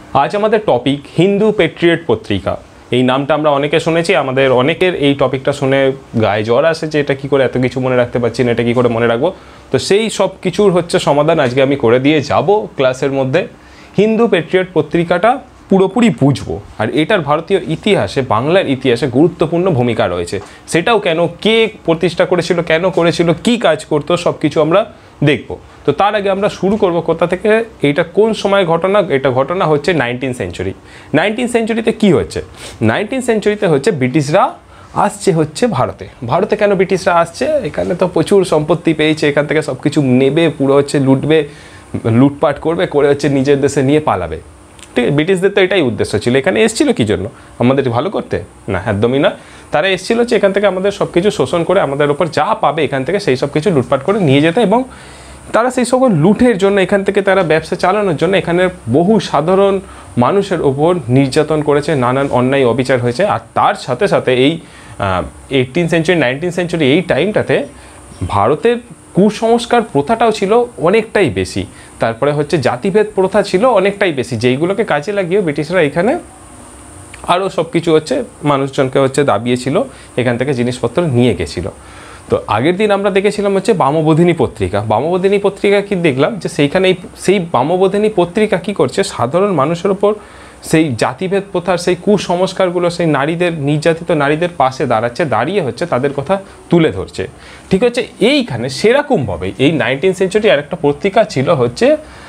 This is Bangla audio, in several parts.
আজ আমাদের টপিক হিন্দু পেট্রিয়ট পত্রিকা। এই নামটা আমরা অনেকে শুনেছি, আমাদের অনেকের এই টপিকটা শুনে গায়ে জ্বর আসে যে এটা কী করে এত কিছু মনে রাখতে পারছি না, এটা কী করে মনে রাখবো। তো সেই সব কিছুর হচ্ছে সমাধান আজকে আমি করে দিয়ে যাব ক্লাসের মধ্যে। হিন্দু পেট্রিয়ট পত্রিকাটা পুরোপুরি বুঝবো, আর এটার ভারতীয় ইতিহাসে, বাংলার ইতিহাসে গুরুত্বপূর্ণ ভূমিকা রয়েছে। সেটাও কেন, কে প্রতিষ্ঠা করেছিল, কেন করেছিল, কি কাজ করতো, সব কিছু আমরা দেখব। তো তার আগে আমরা শুরু করব কোথা থেকে, এইটা কোন সময় ঘটনা। এটা ঘটনা হচ্ছে 19th সেঞ্চুরি। 19th সেঞ্চুরিতে কী হচ্ছে? 19th সেঞ্চুরিতে হচ্ছে ব্রিটিশরা আসছে হচ্ছে ভারতে। ভারতে কেন ব্রিটিশরা আসছে? এখানে তো প্রচুর সম্পত্তি পেয়েছে, এখান থেকে সব কিছু নেবে, পুরো হচ্ছে লুটবে, লুটপাট করবে, করে হচ্ছে নিজের দেশে নিয়ে পালাবে। ঠিক আছে, ব্রিটিশদের তো এটাই উদ্দেশ্য ছিল। এখানে এসেছিল কী জন্য? আমাদের ভালো করতে? না, একদমই না। তারা এসেছিল হচ্ছে এখান থেকে আমাদের সব কিছু শোষণ করে, আমাদের ওপর যা পাবে এখান থেকে সেই সব কিছু লুটপাট করে নিয়ে যেতে, এবং তারা সেই সকল লুটের জন্য, এখান থেকে তারা ব্যবসা চালানোর জন্য এখানের বহু সাধারণ মানুষের ওপর নির্যাতন করেছে, নানান অন্যায় অবিচার হয়েছে। আর তার সাথে সাথে এই 18th সেঞ্চুরি 19th সেঞ্চুরি এই টাইমটাতে ভারতের কুসংস্কার প্রথাটাও ছিল অনেকটাই বেশি। তারপরে হচ্ছে জাতিভেদ প্রথা ছিল অনেকটাই বেশি, যেইগুলোকে কাজে লাগিয়ে ব্রিটিশরা এখানে আরও সব কিছু হচ্ছে মানুষজনকে হচ্ছে দাবিয়েছিল, এখান থেকে জিনিসপত্র নিয়ে গেছিলো। তো আগের দিন আমরা দেখেছিলাম হচ্ছে বামবোধিনী পত্রিকা। বামবোধিনী পত্রিকা কি দেখলাম যে সেইখানে সেই বামবোধিনী পত্রিকা কি করছে, সাধারণ মানুষের ওপর সেই জাতিভেদ প্রথার সেই কুসংস্কারগুলো, সেই নারীদের, নির্যাতিত নারীদের পাশে দাঁড়াচ্ছে, দাঁড়িয়ে হচ্ছে তাদের কথা তুলে ধরছে। ঠিক হচ্ছে, এইখানে সেরকমভাবে এই 19th সেঞ্চুরি আর একটা পত্রিকা ছিল হচ্ছে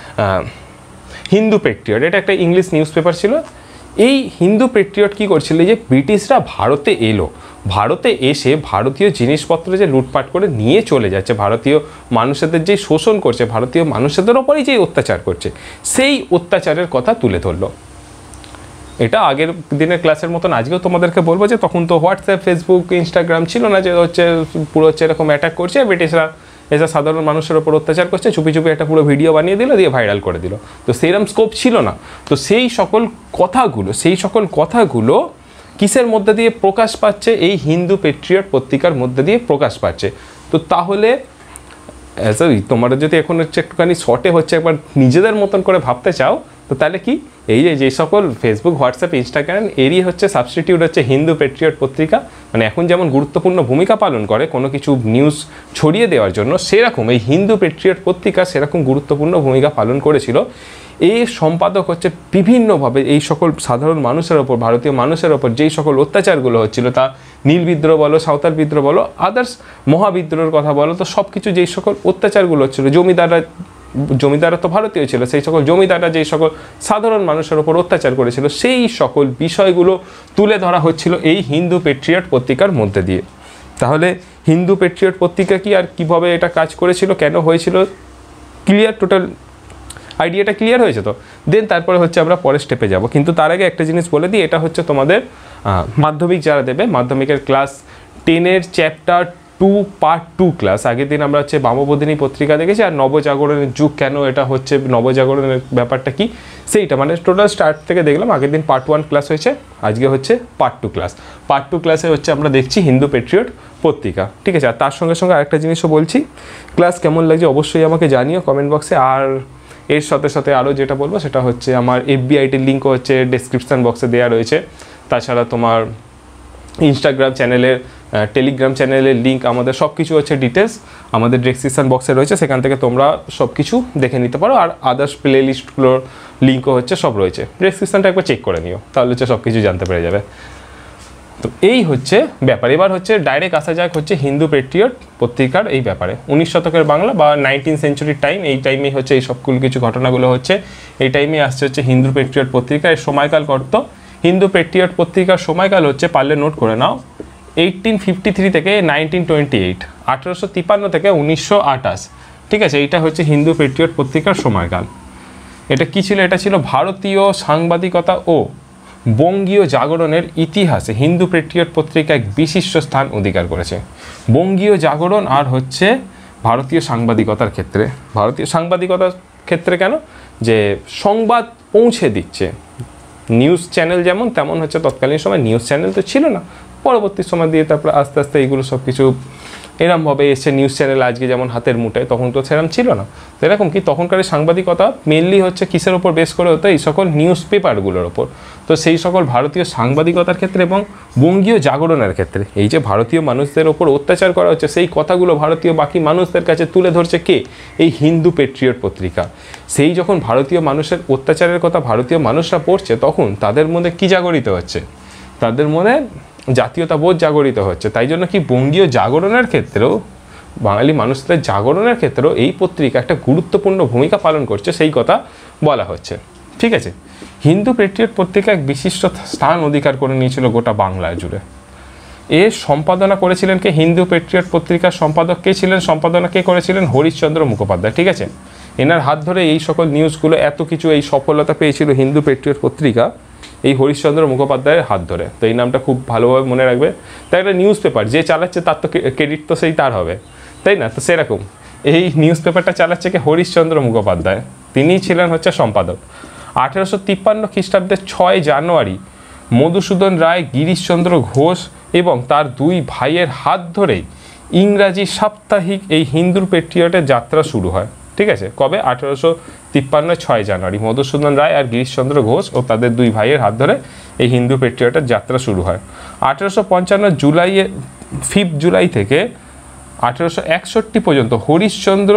হিন্দু পেট্রিয়ট। এটা একটা ইংলিশ নিউজ পেপার ছিল। এই হিন্দু পেট্রিয়ট কী করছিল, যে ব্রিটিশরা ভারতে এলো, ভারতে এসে ভারতীয় জিনিসপত্র যে লুটপাট করে নিয়ে চলে যাচ্ছে, ভারতীয় মানুষদের যে শোষণ করছে, ভারতীয় মানুষদের ওপরেই যে অত্যাচার করছে, সেই অত্যাচারের কথা তুলে ধরলো। এটা আগের দিনের ক্লাসের মতন আজকেও তোমাদেরকে বলবো যে তখন তো হোয়াটসঅ্যাপ, ফেসবুক, ইনস্টাগ্রাম ছিল না, যে হচ্ছে পুরো হচ্ছে এরকম অ্যাটাক করছে ব্রিটিশরা, এসে সাধারণ মানুষের ওপর অত্যাচার করছে, চুপি চুপি একটা পুরো ভিডিও বানিয়ে দিল, দিয়ে ভাইরাল করে দিল। তো সেইরকম স্কোপ ছিল না। তো সেই সকল কথাগুলো কিসের মধ্যে দিয়ে প্রকাশ পাচ্ছে? এই হিন্দু পেট্রিয়ট পত্রিকার মধ্যে দিয়ে প্রকাশ পাচ্ছে। তো তাহলে তোমরা যদি এখন হচ্ছে একটুখানি শর্টে হচ্ছে একবার নিজেদের মতন করে ভাবতে চাও, তো তাহলে কি, এই যে সকল ফেসবুক, হোয়াটসঅ্যাপ, ইনস্টাগ্রাম এরই হচ্ছে সাবস্টিটিউট হচ্ছে হিন্দু পেট্রিয়ট পত্রিকা। মানে এখন যেমন গুরুত্বপূর্ণ ভূমিকা পালন করে কোনো কিছু নিউজ ছড়িয়ে দেওয়ার জন্য, সেরকম এই হিন্দু পেট্রিয়ট পত্রিকা সেরকম গুরুত্বপূর্ণ ভূমিকা পালন করেছিল। এই সম্পাদক হচ্ছে বিভিন্নভাবে এই সকল সাধারণ মানুষের ওপর, ভারতীয় মানুষের ওপর যেই সকল অত্যাচারগুলো হচ্ছিল, তা নীল বিদ্রোহ বলো, সাঁওতাল বিদ্রোহ বলো, আদার্স মহাবিদ্রোহের কথা বলো, তো সব কিছু যেই সকল অত্যাচারগুলো হচ্ছিলো, জমিদাররা তো ভারতীয় ছিল, সেই সকল জমিদাররা যেই সকল সাধারণ মানুষের ওপর অত্যাচার করেছিল, সেই সকল বিষয়গুলো তুলে ধরা হচ্ছিল এই হিন্দু পেট্রিয়ট পত্রিকার মধ্যে দিয়ে। তাহলে হিন্দু পেট্রিয়ট পত্রিকা কি, আর কিভাবে এটা কাজ করেছিল, কেন হয়েছিল, ক্লিয়ার? টোটাল আইডিয়াটা ক্লিয়ার হয়েছে তো? দেন তারপরে হচ্ছে আমরা পরের স্টেপে যাব। কিন্তু তার আগে একটা জিনিস বলে দিই, এটা হচ্ছে তোমাদের মাধ্যমিক যারা দেবে, মাধ্যমিকের ক্লাস 10-এর চ্যাপ্টার 2 পার্ট 2 ক্লাস। আগের দিন আমরা হচ্ছে বামবোধিনী পত্রিকা দেখেছি, আর নবজাগরণের যুগ কেন, এটা হচ্ছে নবজাগরণের ব্যাপারটা কি, সেইটা মানে টোটাল স্টার্ট থেকে দেখলাম। আগের দিন পার্ট 1 ক্লাস হয়েছে, আজকে হচ্ছে পার্ট 2 ক্লাস। পার্ট 2 ক্লাসে হচ্ছে আমরা দেখছি হিন্দু পেট্রিয়ট পত্রিকা। ঠিক আছে, আর তার সঙ্গে সঙ্গে আরেকটা জিনিসও বলছি, ক্লাস কেমন লাগছে অবশ্যই আমাকে জানিও কমেন্ট বক্সে। আর এর সাথে সাথে আরও যেটা বলবো সেটা হচ্ছে আমার FB-IDর লিঙ্কও হচ্ছে ডেসক্রিপশান বক্সে দেওয়া রয়েছে। তাছাড়া তোমার ইনস্টাগ্রাম চ্যানেলের, টেলিগ্রাম চ্যানেলের লিঙ্ক, আমাদের সব কিছু হচ্ছে ডিটেলস আমাদের ডেসক্রিপশান বক্সে রয়েছে, সেখান থেকে তোমরা সব কিছু দেখে নিতে পারো। আর আদার্স প্লে লিস্টগুলোর লিঙ্কও হচ্ছে সব রয়েছে, ডেসক্রিপশানটা একবার চেক করে নিও, তাহলে হচ্ছে সব কিছু জানতে পেরে যাবে। তো এই হচ্ছে ব্যাপার। এবার হচ্ছে ডাইরেক্ট আসা যাক হচ্ছে হিন্দু পেট্রিয়ট পত্রিকার এই ব্যাপারে। 19 শতকের বাংলা বা 19th সেঞ্চুরির টাইম, এই টাইমেই হচ্ছে এই সবগুলো কিছু ঘটনাগুলো হচ্ছে, এই টাইমে আসছে হচ্ছে হিন্দু পেট্রিয়ট পত্রিকা। এর সময়কাল কত? হিন্দু পেট্রিয়ট পত্রিকার সময়কাল হচ্ছে, পারলে নোট করে নাও, 1853 থেকে 1928, 1853 থেকে 1928। ঠিক আছে, এইটা হচ্ছে হিন্দু পেট্রিয়ট পত্রিকার সময়কাল। এটা কি ছিল? এটা ছিল ভারতীয় সাংবাদিকতা ও বঙ্গীয় জাগরণের ইতিহাসে হিন্দু পেট্রিয়ট পত্রিকা এক বিশিষ্ট স্থান অধিকার করেছে। বঙ্গীয় জাগরণ আর হচ্ছে ভারতীয় সাংবাদিকতার ক্ষেত্রে। ভারতীয় সাংবাদিকতার ক্ষেত্রে কেন? যে সংবাদ পৌঁছে দিচ্ছে। নিউজ চ্যানেল যেমন, তেমন হচ্ছে তৎকালীন সময় নিউজ চ্যানেল তো ছিল না, পরবর্তী সময় দিয়ে তারপরে আস্তে আস্তে এইগুলো সব কিছু এরমভাবে এসছে নিউজ চ্যানেল আজকে যেমন হাতের মুঠোয়, তখন তো সেরকম ছিল না। তো এরকম কি তখনকার সাংবাদিকতা মেনলি হচ্ছে কিসের ওপর বেস করে হতো, এই সকল নিউজ পেপারগুলোর ওপর। তো সেই সকল ভারতীয় সাংবাদিকতার ক্ষেত্রে এবং বঙ্গীয় জাগরণের ক্ষেত্রে এই যে ভারতীয় মানুষদের ওপর অত্যাচার করা হচ্ছে, সেই কথাগুলো ভারতীয় বাকি মানুষদের কাছে তুলে ধরছে কে, এই হিন্দু পেট্রিয়ট পত্রিকা। সেই যখন ভারতীয় মানুষের অত্যাচারের কথা ভারতীয় মানুষরা পড়ছে, তখন তাদের মধ্যে কি জাগরিত হচ্ছে, তাদের মনে জাতীয়তাবোধ জাগরিত হচ্ছে। তাই জন্য কি বঙ্গীয় জাগরণের ক্ষেত্রেও, বাঙালি মানুষদের জাগরণের ক্ষেত্রেও এই পত্রিকা একটা গুরুত্বপূর্ণ ভূমিকা পালন করছে, সেই কথা বলা হচ্ছে। ঠিক আছে, হিন্দু পেট্রিয়ট পত্রিকা এক বিশিষ্ট স্থান অধিকার করে নিয়েছিল গোটা বাংলা জুড়ে। এর সম্পাদনা করেছিলেন কে, হিন্দু পেট্রিয়ট পত্রিকার সম্পাদক কে ছিলেন, সম্পাদনা কে করেছিলেন, হরিশচন্দ্র মুখোপাধ্যায়। ঠিক আছে, এনার হাত ধরে এই সকল নিউজগুলো এত কিছু এই সফলতা পেয়েছিল হিন্দু পেট্রিয়ট পত্রিকা এই হরিশচন্দ্র মুখোপাধ্যায়ের হাত ধরে। তো এই নামটা খুব ভালোভাবে মনে রাখবে। তাই একটা নিউজ পেপার যে চালাচ্ছে তার তো ক্রেডিট তো সেই তার হবে, তাই না? তো সেরকম এই নিউজ পেপারটা চালাচ্ছে কে, হরিশচন্দ্র মুখোপাধ্যায়। তিনি ছিলেন হচ্ছে সম্পাদক। 1853 খ্রিস্টাব্দের 6 জানুয়ারি মধুসূদন রায়, গিরিশচন্দ্র ঘোষ এবং তার দুই ভাইয়ের হাত ধরেই ইংরাজি সাপ্তাহিক এই হিন্দু পেট্রিয়টের যাত্রা শুরু হয়। ঠিক আছে, কবে? 1853 6 জানুয়ারি মধুসূদন রায় আর গিরিশচন্দ্র ঘোষ ও তাদের দুই ভাইয়ের হাত ধরে এই হিন্দু পেট্রিয়টের যাত্রা শুরু হয়। 1855 5 জুলাই থেকে 1861 পর্যন্ত হরিশচন্দ্র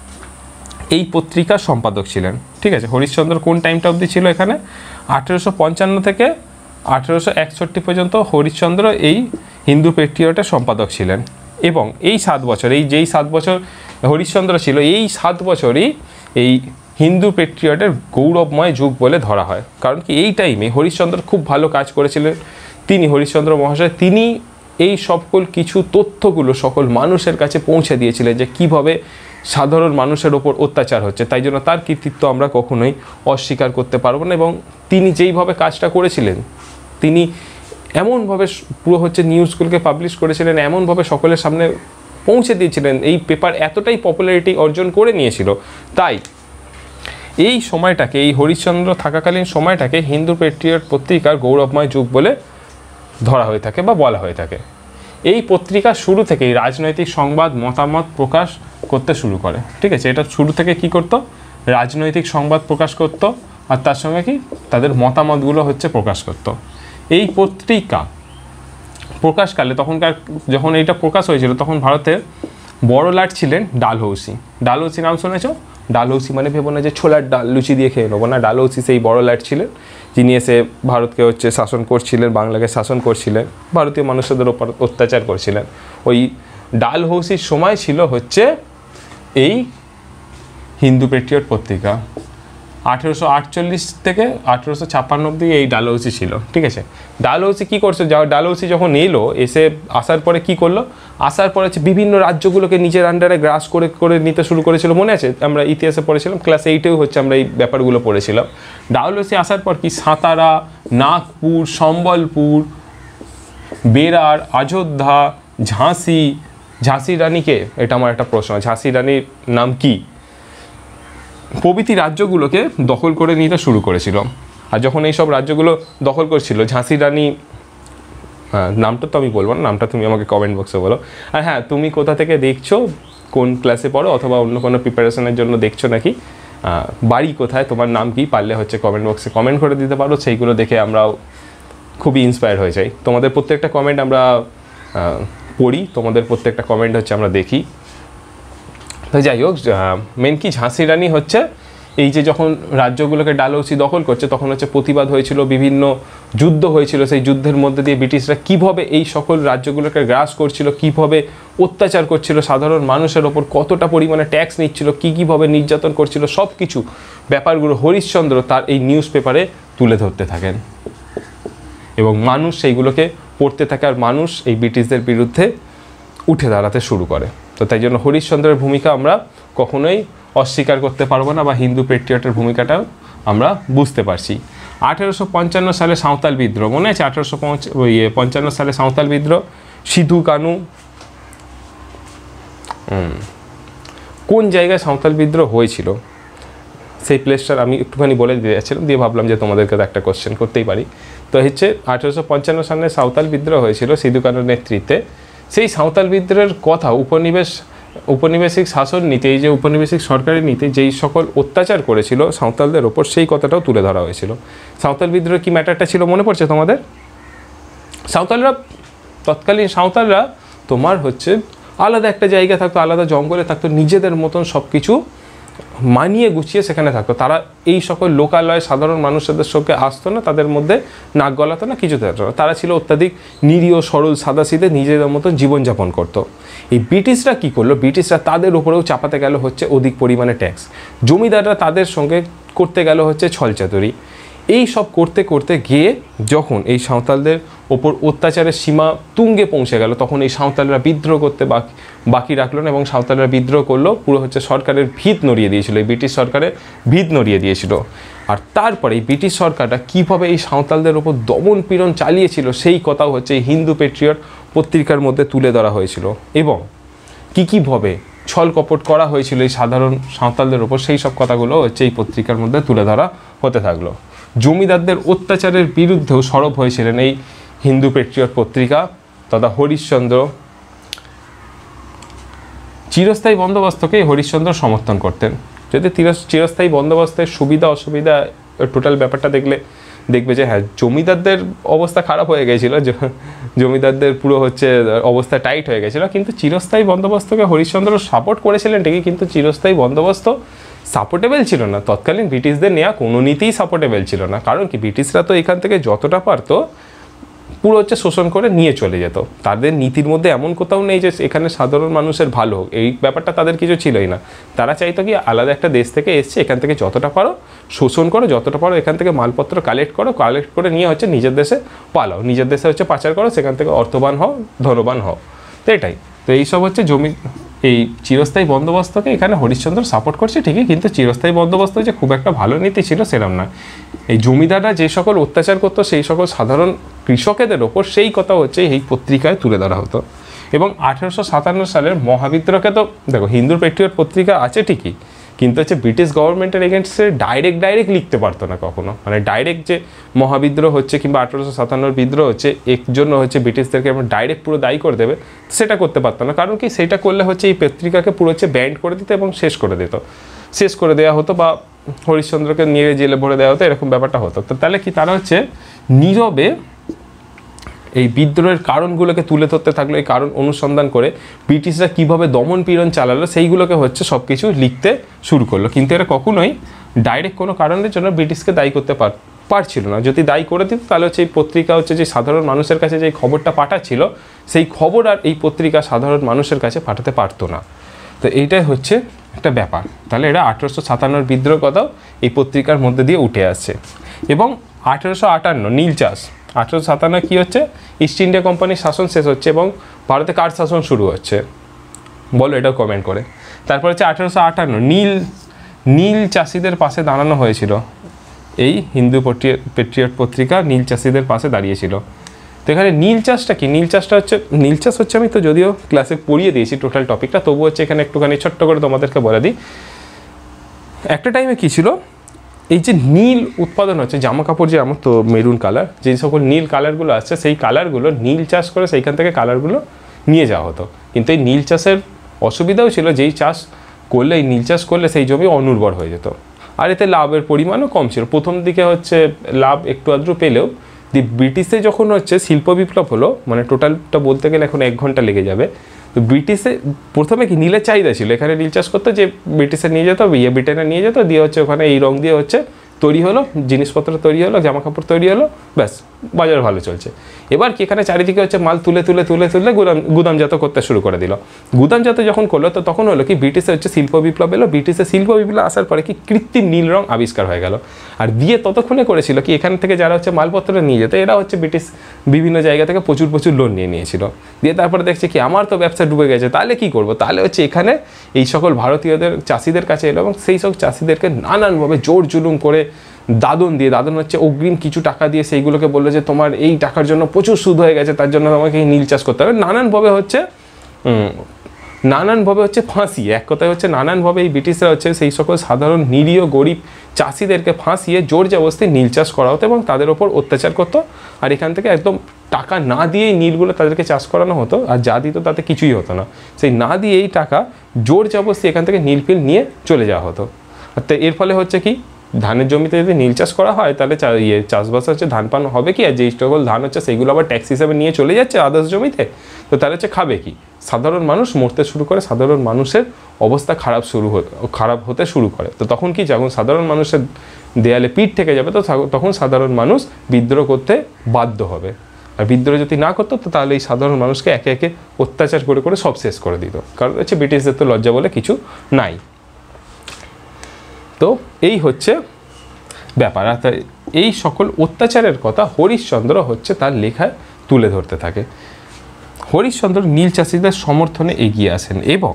এই পত্রিকার সম্পাদক ছিলেন। ঠিক আছে, হরিশচন্দ্র কোন টাইমটা অবধি ছিল এখানে? 1855 থেকে 1861 পর্যন্ত হরিশচন্দ্র এই হিন্দু পেট্রিয়টের সম্পাদক ছিলেন। এবং এই 7 বছর, এই যেই 7 বছর হরিশচন্দ্র ছিল, এই 7 বছরই এই হিন্দু পেট্রিয়টের গৌরবময় যুগ বলে ধরা হয়। কারণ কি এই টাইমে হরিশচন্দ্র খুব ভালো কাজ করেছিলেন। তিনি হরিশচন্দ্র মহাশয় তিনি এই সকল কিছু তথ্যগুলো সকল মানুষের কাছে পৌঁছে দিয়েছিলেন যে কিভাবে সাধারণ মানুষের ওপর অত্যাচার হচ্ছে। তাই জন্য তার কৃতিত্ব আমরা কখনোই অস্বীকার করতে পারবো না। এবং তিনি যেইভাবে কাজটা করেছিলেন, তিনি এমনভাবে পুরো হচ্ছে নিউজগুলোকে পাবলিশ করেছিলেন, এমনভাবে সকলের সামনে পৌঁছে দিয়েছিলেন, এই পেপার এতটাই পপুলারিটি অর্জন করে নিয়েছিল। তাই এই সময়টাকে, এই হরিশচন্দ্র থাকাকালীন সময়টাকে হিন্দু পেট্রিয়ট পত্রিকার গৌরবময় যুগ বলে ধরা হয়ে থাকে বা বলা হয়ে থাকে। এই পত্রিকা শুরু থেকেই রাজনৈতিক সংবাদ মতামত প্রকাশ করতে শুরু করে। ঠিক আছে, এটা শুরু থেকে কি করত, রাজনৈতিক সংবাদ প্রকাশ করত, আর তার সঙ্গে কি তাদের মতামতগুলো হচ্ছে প্রকাশ করত। এই পত্রিকা প্রকাশকালে, তখনকার যখন এইটা প্রকাশ হয়েছিল, তখন ভারতের বড় লাট ছিলেন ডালহৌসি। ডালহৌসি নাম শুনেছ? ডালহৌসি মানে ভেবো না যে ছোলার ডাল লুচি দিয়ে খেয়ে নেবো না, ডালহৌসি সেই বড় লাট ছিলেন যিনি এসে ভারতকে হচ্ছে শাসন করছিলেন, বাংলাকে শাসন করছিলেন, ভারতীয় মানুষদের ওপর অত্যাচার করছিলেন। ওই ডালহৌসির সময় ছিল হচ্ছে এই হিন্দু পেট্রিয়ট পত্রিকা। 1848 থেকে 1856 অব্দি এই ডালহৌসি ছিল। ঠিক আছে, ডালহৌসি কী করছে, ডালহৌসি যখন এলো, আসার পরে কি করলো, আসার পরে হচ্ছে বিভিন্ন রাজ্যগুলোকে নিজের আন্ডারে গ্রাস করে করে নিতে শুরু করেছিল। মনে আছে আমরা ইতিহাসে পড়েছিলাম, ক্লাস 8-এও হচ্ছে আমরা এই ব্যাপারগুলো পড়েছিলাম। ডালহৌসি আসার পর কি সাতারা, নাগপুর, সম্বলপুর, বেরার, অযোধ্যা, ঝাঁসি রানীকে, এটা আমার একটা প্রশ্ন, ঝাঁসি রানীর নাম কি, প্রভৃতি রাজ্যগুলোকে দখল করে নিতে শুরু করেছিল। আর যখন এই সব রাজ্যগুলো দখল করছিল, ঝাঁসি রানী, নামটা তো আমি বলবো না, নামটা তুমি আমাকে কমেন্ট বক্সে বলো। আর হ্যাঁ, তুমি কোথা থেকে দেখছো, কোন ক্লাসে পড়ো, অথবা অন্য কোনো প্রিপারেশনের জন্য দেখছো নাকি, বাড়ি কোথায়, তোমার নাম কি, পারলে হচ্ছে কমেন্ট বক্সে কমেন্ট করে দিতে পারো। সেইগুলো দেখে আমরাও খুবই ইন্সপায়ার হয়ে যাই। তোমাদের প্রত্যেকটা কমেন্ট আমরা পড়ি, তোমাদের প্রত্যেকটা কমেন্ট হচ্ছে আমরা দেখি। তো যাই হোক, মেন কি ঝাঁসি রানী হচ্ছে এই যে যখন রাজ্যগুলোকে ডালহৌসি দখল করছে, তখন হচ্ছে প্রতিবাদ হয়েছিল, বিভিন্ন যুদ্ধ হয়েছিল। সেই যুদ্ধের মধ্যে দিয়ে ব্রিটিশরা কীভাবে এই সকল রাজ্যগুলোকে গ্রাস করছিল, কীভাবে অত্যাচার করছিল সাধারণ মানুষের ওপর, কতটা পরিমাণে ট্যাক্স নিচ্ছিল, কীভাবে নির্যাতন করছিল, সব কিছু ব্যাপারগুলো হরিশচন্দ্র তার এই নিউজ পেপারে তুলে ধরতে থাকেন এবং মানুষ সেইগুলোকে পড়তে থাকে, আর মানুষ এই ব্রিটিশদের বিরুদ্ধে উঠে দাঁড়াতে শুরু করে। তো তাই জন্য হরিশচন্দ্রের ভূমিকা আমরা কখনোই অস্বীকার করতে পারবো না, বা হিন্দু পেট্রিয়টের ভূমিকাটাও আমরা বুঝতে পারছি। 1855 সালে সাঁওতাল বিদ্রোহ, মনে আছে? 1855 সালে সাঁওতাল বিদ্রোহ, সিধু কানু, কোন জায়গায় সাঁওতাল বিদ্রোহ হয়েছিল সেই প্লেসটার আমি একটুখানি বলে দিয়ে যাচ্ছিলাম, দিয়ে ভাবলাম যে তোমাদেরকে তো একটা কোশ্চেন করতেই পারি। তো হচ্ছে 1855 সালে সাঁওতাল বিদ্রোহ হয়েছিল সিধু কানুর নেতৃত্বে। সেই সাঁওতাল বিদ্রোহের কথা উপনিবেশিক শাসন নীতি, এই যে উপনিবেশিক সরকারি নীতি যেই সকল অত্যাচার করেছিল সাঁওতালদের ওপর, সেই কথাটাও তুলে ধরা হয়েছিল। সাঁওতাল বিদ্রোহের কি ম্যাটারটা ছিল মনে পড়ছে তোমাদের? তৎকালীন সাঁওতালরা তোমার হচ্ছে আলাদা একটা জায়গা থাকতো, আলাদা জঙ্গলে থাকতো, নিজেদের মতন সব কিছু মানিয়ে গুছিয়ে সেখানে থাকতো। তারা এই সকল লোকালয়ে সাধারণ মানুষদের সঙ্গে আসতো না, তাদের মধ্যে নাক গলাতো না, কিছু থাকতো না। তারা ছিল অত্যাধিক নিরীহ, সরল, সাদাসিধে, নিজেদের মতন জীবনযাপন করতো। এই ব্রিটিশরা কী করলো? ব্রিটিশরা তাদের উপরেও চাপাতে গেল হচ্ছে অধিক পরিমাণে ট্যাক্স। জমিদাররা তাদের সঙ্গে করতে গেল হচ্ছে ছলচাতুরি। এই সব করতে করতে গিয়ে যখন এই সাঁওতালদের ওপর অত্যাচারের সীমা তুঙ্গে পৌঁছে গেল, তখন এই সাঁওতালরা বিদ্রোহ করতে বাকি রাখলো না, এবং সাঁওতালরা বিদ্রোহ করলো, পুরো হচ্ছে সরকারের ভিত নড়িয়ে দিয়েছিল, এই ব্রিটিশ সরকারের ভিত নড়িয়ে দিয়েছিল। আর তারপরে এই ব্রিটিশ সরকারটা কীভাবে এই সাঁওতালদের ওপর দমন পীড়ন চালিয়েছিল সেই কথাও হচ্ছে এই হিন্দু পেট্রিয়ট পত্রিকার মধ্যে তুলে ধরা হয়েছিল, এবং কীভাবে ছল কপট করা হয়েছিল এই সাধারণ সাঁওতালদের ওপর, সেই সব কথাগুলো হচ্ছে এই পত্রিকার মধ্যে তুলে ধরা হতে থাকলো। জমিদারদের অত্যাচারের বিরুদ্ধেও সরব হয়েছিলেন এই হিন্দু পেট্রিয়ট পত্রিকা তথা হরিশ্চন্দ্র। চিরস্থায়ী বন্দোবস্তকে হরিশ্চন্দ্র সমর্থন করতেন। যদি চিরস্থায়ী বন্দোবস্তের সুবিধা অসুবিধা টোটাল ব্যাপারটা দেখবে যে হ্যাঁ, জমিদারদের অবস্থা খারাপ হয়ে গেছিলো, জমিদারদের পুরো হচ্ছে অবস্থা টাইট হয়ে গেছিলো, কিন্তু চিরস্থায়ী বন্দোবস্তকে হরিশ্চন্দ্র সাপোর্ট করেছিলেন ঠিকই, কিন্তু চিরস্থায়ী বন্দোবস্ত সাপোর্টেবল ছিল না। তৎকালীন ব্রিটিশদের নেওয়া কোনো নীতিই সাপোর্টেবল ছিল না, কারণ কি ব্রিটিশরা তো এখান থেকে যতটা পারতো পুরো হচ্ছে শোষণ করে নিয়ে চলে যেত। তাদের নীতির মধ্যে এমন কোথাও নেই যে এখানে সাধারণ মানুষের ভালো হোক, এই ব্যাপারটা তাদের কিছু ছিলই না। তারা চাইতো কি আলাদা একটা দেশ থেকে এসছে, এখান থেকে যতটা পারো শোষণ করো, যতটা পারো এখান থেকে মালপত্র কালেক্ট করে নিয়ে হচ্ছে নিজের দেশে পালাও, নিজের দেশে হচ্ছে পাচার করো, সেখান থেকে অর্থবান হও, ধনবান হও। তো এটাই তো এইসব হচ্ছে এই চিরস্থায়ী বন্দোবস্তকে এখানে হরিশ্চন্দ্র সাপোর্ট করছে ঠিকই, কিন্তু চিরস্থায়ী বন্দোবস্ত যে খুব একটা ভালো নীতি ছিল সেরকম না। এই জমিদাররা যে সকল অত্যাচার করতো সেই সকল সাধারণ কৃষকেদের ওপর, সেই কথা হচ্ছে এই পত্রিকায় তুলে ধরা হতো। এবং 1857 সালের মহাবিদ্রোহকে তো দেখো, হিন্দু পেট্রিয়ট পত্রিকা আছে ঠিকই, কিন্তু হচ্ছে ব্রিটিশ গভর্নমেন্টের এগেনস্টে ডাইরেক্ট লিখতে পারতো না কখনো। মানে ডাইরেক্ট যে মহাবিদ্রোহ হচ্ছে কিংবা 1857 বিদ্রোহ হচ্ছে এর জন্য হচ্ছে ব্রিটিশদেরকে ডাইরেক্ট পুরো দায়ী করে দেবে, সেটা করতে পারতো না। কারণ কি, সেটা করলে হচ্ছে এই পত্রিকাকে পুরো হচ্ছে ব্যান্ড করে দিত এবং শেষ করে দেওয়া হতো, বা হরিশ্চন্দ্রকে নিয়ে জেলে ভরে দেওয়া হতো, এরকম ব্যাপারটা হতো। তো তাহলে কি, তারা হচ্ছে নীরবে এই বিদ্রোহের কারণগুলোকে তুলে ধরতে থাকলো, এই কারণ অনুসন্ধান করে ব্রিটিশরা কীভাবে দমন পীড়ন চালালো সেইগুলোকে হচ্ছে সব কিছু লিখতে শুরু করলো। কিন্তু এরা কখনোই ডাইরেক্ট কোনো কারণের জন্য ব্রিটিশকে দায়ী করতে পারছিল না। যদি দায়ী করে দিত তাহলে হচ্ছে এই পত্রিকা হচ্ছে যে সাধারণ মানুষের কাছে যে খবরটা পাঠাচ্ছিল, সেই খবর আর এই পত্রিকা সাধারণ মানুষের কাছে পাঠাতে পারতো না। তো এইটাই হচ্ছে একটা ব্যাপার। তাহলে এরা 1857 বিদ্রোহ কথাও এই পত্রিকার মধ্যে দিয়ে উঠে আসছে। এবং 1858 নীল চাষ, 1857 কী হচ্ছে, ইস্ট ইন্ডিয়া কোম্পানির শাসন শেষ হচ্ছে এবং ভারতে কার শাসন শুরু হচ্ছে, বলো এটাও কমেন্ট করে। তারপর হচ্ছে 1858 নীল চাষিদের পাশে দাঁড়ানো হয়েছিল। এই হিন্দু পেট্রিয়ট পত্রিকা নীল চাষিদের পাশে দাঁড়িয়েছিল। তো এখানে নীল চাষটা কি, নীল চাষ হচ্ছে আমি তো যদিও ক্লাসে পড়িয়ে দিয়েছি টোটাল টপিকটা, তবু হচ্ছে এখানে একটুখানি ছোট্ট করে তোমাদেরকে বলে দিই। একটা টাইমে কী ছিল, এই যে নীল উৎপাদন হচ্ছে, জামা কাপড় যে আমার তো মেরুন কালার, যে সকল নীল কালারগুলো আসছে সেই কালারগুলো নীল চাষ করে সেইখান থেকে কালারগুলো নিয়ে যাওয়া হতো। কিন্তু এই নীল চাষের অসুবিধাও ছিল, যেই চাষ করলে, এই নীল চাষ করলে সেই জমি অনুর্বর হয়ে যেত, আর এতে লাভের পরিমাণও কম ছিল। প্রথম দিকে হচ্ছে লাভ একটু আধটু পেলেও ব্রিটিশে যখন হচ্ছে শিল্প বিপ্লব হলো, মানে টোটালটা বলতে গেলে এখন 1 ঘন্টা লেগে যাবে। তো ব্রিটিশে প্রথমে কি নীলের চাহিদা ছিল, এখানে নীল চাষ করতে, যে ব্রিটিশে নিয়ে যেত, ব্রিটেনে নিয়ে যেত, দিয়ে হচ্ছে ওখানে এই রং দিয়ে হচ্ছে তৈরি হলো, জিনিসপত্র তৈরি হলো, জামা কাপড় তৈরি হলো, ব্যাস বাজার ভালো চলছে। এবার কি, এখানে চারিদিকে হচ্ছে মাল তুলে গুদামজাত করতে শুরু করে দিল। গুদামজাত যখন করলো, তো তখন হলো কি, ব্রিটিশে হচ্ছে শিল্প বিপ্লব এলো। ব্রিটিশে শিল্প বিপ্লব আসার পরে কি, কৃত্রিম নীল রং আবিষ্কার হয়ে গেল। আর দিয়ে ততক্ষণে করেছিল কি, এখান থেকে যারা হচ্ছে মালপত্র নিয়ে যেত, এরা হচ্ছে ব্রিটিশ বিভিন্ন জায়গা থেকে প্রচুর লোন নিয়েছিল। দিয়ে তারপরে দেখছে কি, আমার তো ব্যবসা ডুবে গেছে, তাহলে কি করবো, তাহলে হচ্ছে এখানে এই সকল ভারতীয়দের চাষিদের কাছে এলো এবং সেই সব চাষিদেরকে নানানভাবে জোর জুলুম করে দাদন হচ্ছে অগ্রিম কিছু টাকা দিয়ে সেইগুলোকে বললো যে তোমার এই টাকার জন্য প্রচুর সুদ হয়ে গেছে, তার জন্য তোমাকে নীল চাষ করতে হবে। নানানভাবে হচ্ছে নানানভাবে হচ্ছে ফাঁসিয়ে, এক কথায় হচ্ছে নানানভাবে এই ব্রিটিশরা হচ্ছে সেই সকল সাধারণ নিরীহ গরিব চাষিদেরকে ফাঁসিয়ে জোর জবরদস্তি নীল চাষ করা হতো এবং তাদের ওপর অত্যাচার করতো। আর এখান থেকে একদম টাকা না দিয়েই নীলগুলো তাদেরকে চাষ করানো হতো, আর যা দিত তাতে কিছুই হতো না। সেই না দিয়েই টাকা জোর জবরদস্তি এখান থেকে নীল ফিল নিয়ে চলে যাওয়া হতো। আর তো এর ফলে হচ্ছে কি, ধানের জমিতে যদি নীল চাষ করা হয় তাহলে চাষবাস হচ্ছে ধান পান হবে কি, আর যেই সকল ধান হচ্ছে সেইগুলো আবার ট্যাক্স হিসাবে নিয়ে চলে যাচ্ছে আদার্স জমিতে, তো তাহলে হচ্ছে খাবে কি, সাধারণ মানুষ মরতে শুরু করে, সাধারণ মানুষের অবস্থা খারাপ হতে শুরু করে। তো তখন কি, যখন সাধারণ মানুষের দেয়ালে পিঠ থেকে যাবে তো তখন সাধারণ মানুষ বিদ্রোহ করতে বাধ্য হবে। আর বিদ্রোহ যদি না করতো তো তাহলে এই সাধারণ মানুষকে একে একে অত্যাচার করে করে সব শেষ করে দিত, কারণ হচ্ছে ব্রিটিশদের তো লজ্জা বলে কিছু নাই। তো এই হচ্ছে ব্যাপার। আর এই সকল অত্যাচারের কথা হরিশচন্দ্র হচ্ছে তার লেখায় তুলে ধরতে থাকে। হরিশচন্দ্র নীল চাষিদের সমর্থনে এগিয়ে আসেন এবং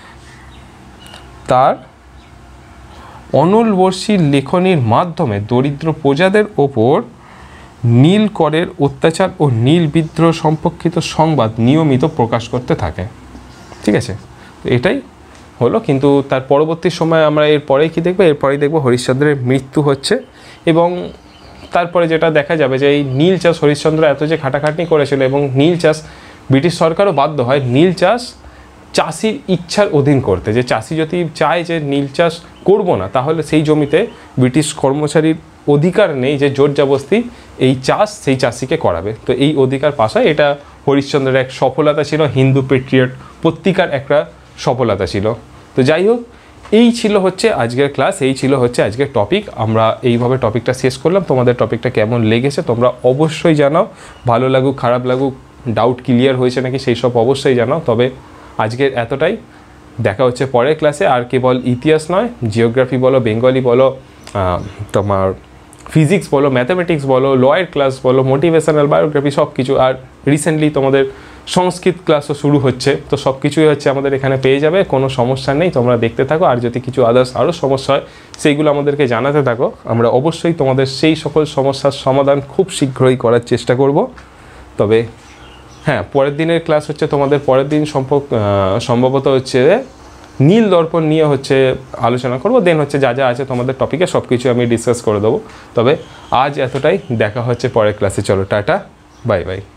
তার অনলবর্ষী লেখনীর মাধ্যমে দরিদ্র প্রজাদের ওপর নীল করের অত্যাচার ও নীল বিদ্রোহ সম্পর্কিত সংবাদ নিয়মিত প্রকাশ করতে থাকে। ঠিক আছে, তো এটাই হলো। কিন্তু তার পরবর্তী সময় আমরা এরপরেই কি দেখবো, এরপরেই দেখবো হরিশচন্দ্রের মৃত্যু হচ্ছে, এবং তারপরে যেটা দেখা যাবে যে এই নীল চাষ হরিশচন্দ্র এত যে খাটাখাটনি করেছিল এবং নীল চাষ ব্রিটিশ সরকারও বাধ্য হয় নীল চাষ চাষির ইচ্ছার অধীন করতে, যে চাষি যদি চায় যে নীল চাষ করব না তাহলে সেই জমিতে ব্রিটিশ কর্মচারীর অধিকার নেই যে জোর জবরদস্তি এই চাষ সেই চাষিকে করাবে। তো এই অধিকার পাশায় এটা হরিশচন্দ্রের এক সফলতা ছিল, হিন্দু পেট্রিয়ট পত্রিকার একটা সফলতা ছিল। তো যাই হোক, এই ছিল হচ্ছে আজকের ক্লাস, এই ছিল হচ্ছে আজকের টপিক। আমরা এইভাবে টপিকটা শেষ করলাম। তোমাদের টপিকটা কেমন লেগেছে তোমরা অবশ্যই জানাও, ভালো লাগুক খারাপ লাগুক, ডাউট ক্লিয়ার হয়েছে নাকি সেই সব অবশ্যই জানাও। তবে আজকের এতটাই, দেখা হচ্ছে পরের ক্লাসে। আর কেবল ইতিহাস নয়, জিওগ্রাফি বলো, বেঙ্গলি বলো, তোমার ফিজিক্স বলো, ম্যাথামেটিক্স বলো, লয়ের ক্লাস বলো, মোটিভেশনাল, বায়োগ্রাফি সব কিছু। আর রিসেন্টলি তোমাদের সংস্কৃত ক্লাসও শুরু হচ্ছে, তো সব কিছুই হচ্ছে আমাদের এখানে পেয়ে যাবে, কোনো সমস্যা নেই, তোমরা দেখতে থাকো। আর যদি কিছু আরও সমস্যা হয় সেইগুলো আমাদেরকে জানাতে থাকো, আমরা অবশ্যই তোমাদের সেই সকল সমস্যার সমাধান খুব শীঘ্রই করার চেষ্টা করব। তবে হ্যাঁ, পরের দিনের ক্লাস হচ্ছে তোমাদের পরের দিন সম্ভবত হচ্ছে নীল দর্পণ নিয়ে হচ্ছে আলোচনা করব। দেন হচ্ছে যা যা আছে তোমাদের টপিকে সব কিছু আমি ডিসকাস করে দেবো। তবে আজ এতটাই, দেখা হচ্ছে পরের ক্লাসে। চলো টাটা, বাই বাই।